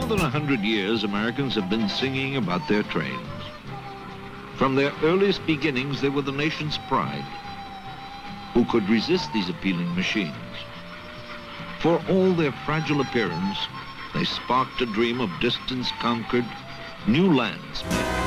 than 100 years, Americans have been singing about their trains. From their earliest beginnings, they were the nation's pride. Who could resist these appealing machines? For all their fragile appearance, they sparked a dream of distance conquered, new lands met.